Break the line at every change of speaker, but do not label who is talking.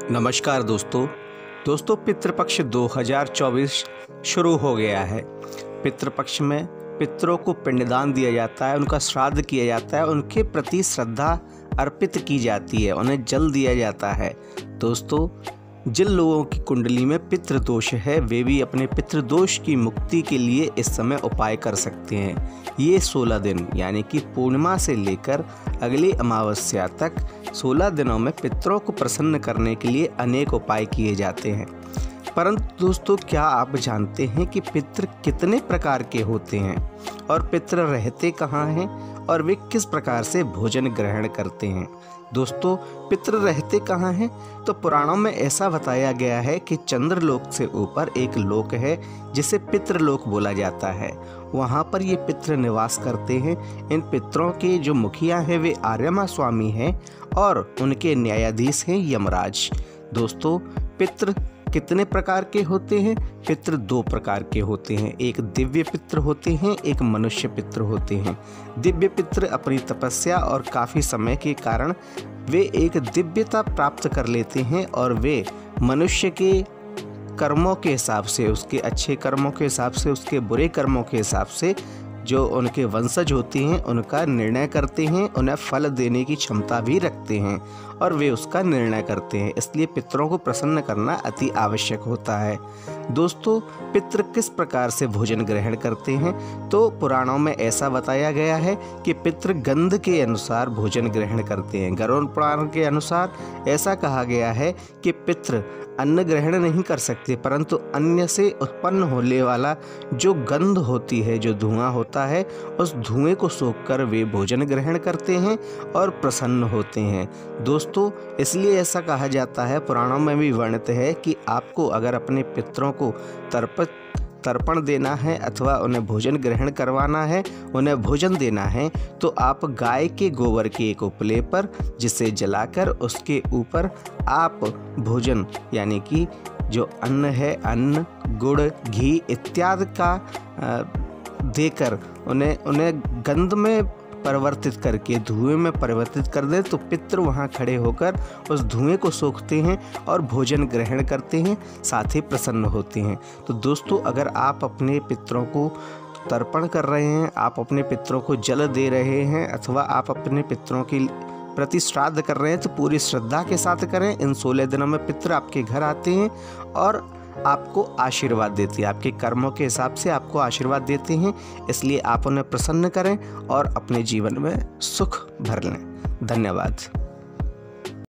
नमस्कार दोस्तों पितृपक्ष 2024 शुरू हो गया है। पितृपक्ष में पितरों को पिंडदान दिया जाता है, उनका श्राद्ध किया जाता है, उनके प्रति श्रद्धा अर्पित की जाती है, उन्हें जल दिया जाता है। दोस्तों, जिन लोगों की कुंडली में पितृदोष है वे भी अपने पितृदोष की मुक्ति के लिए इस समय उपाय कर सकते हैं। ये 16 दिन यानी कि पूर्णिमा से लेकर अगली अमावस्या तक 16 दिनों में पितरों को प्रसन्न करने के लिए अनेक उपाय किए जाते हैं। परंतु दोस्तों, क्या आप जानते हैं कि पितृ कितने प्रकार के होते हैं और पितृ रहते कहाँ हैं और वे किस प्रकार से भोजन ग्रहण करते हैं? दोस्तों, पितृ रहते कहाँ हैं? तो पुराणों में ऐसा बताया गया है कि चंद्रलोक से ऊपर एक लोक है जिसे पितृलोक बोला जाता है। वहाँ पर ये पितृ निवास करते हैं। इन पितरों के जो मुखिया हैं वे आर्यमा स्वामी हैं और उनके न्यायाधीश हैं यमराज। दोस्तों, पितृ कितने प्रकार के होते हैं? पितृ 2 प्रकार के होते हैं। एक दिव्य पितृ होते हैं, एक मनुष्य पितृ होते हैं। दिव्य पितृ अपनी तपस्या और काफ़ी समय के कारण वे एक दिव्यता प्राप्त कर लेते हैं और वे मनुष्य के कर्मों के हिसाब से, उसके अच्छे कर्मों के हिसाब से, उसके बुरे कर्मों के हिसाब से जो उनके वंशज होते हैं उनका निर्णय करते हैं, उन्हें फल देने की क्षमता भी रखते हैं और वे उसका निर्णय करते हैं। इसलिए पितरों को प्रसन्न करना अति आवश्यक होता है। दोस्तों, पितृ किस प्रकार से भोजन ग्रहण करते हैं? तो पुराणों में ऐसा बताया गया है कि पितृ गंध के अनुसार भोजन ग्रहण करते हैं। गरुड़ पुराण के अनुसार ऐसा कहा गया है कि पितृ अन्न ग्रहण नहीं कर सकते, परंतु अन्न से उत्पन्न होने वाला जो गंध होती है, जो धुआं होता है, उस धुएं को सोखकर वे भोजन ग्रहण करते हैं और प्रसन्न होते हैं। दोस्तों, इसलिए ऐसा कहा जाता है, पुराणों में भी वर्णित है कि आपको अगर अपने पितरों को तर्पण देना है अथवा उन्हें भोजन ग्रहण करवाना है, उन्हें भोजन देना है, तो आप गाय के गोबर के एक उपले पर जिसे जलाकर उसके ऊपर आप भोजन यानी कि जो अन्न है, अन्न, गुड़, घी इत्यादि का देकर उन्हें गंध में परिवर्तित करके धुएं में परिवर्तित कर दें, तो पितृ वहाँ खड़े होकर उस धुएं को सोखते हैं और भोजन ग्रहण करते हैं, साथ ही प्रसन्न होते हैं। तो दोस्तों, अगर आप अपने पितरों को तर्पण कर रहे हैं, आप अपने पितरों को जल दे रहे हैं अथवा आप अपने पितरों के प्रति श्राद्ध कर रहे हैं, तो पूरी श्रद्धा के साथ करें। इन 16 दिनों में पितृ आपके घर आते हैं और आपको आशीर्वाद देते हैं, आपके कर्मों के हिसाब से आपको आशीर्वाद देते हैं। इसलिए आप उन्हें प्रसन्न करें और अपने जीवन में सुख भर लें। धन्यवाद।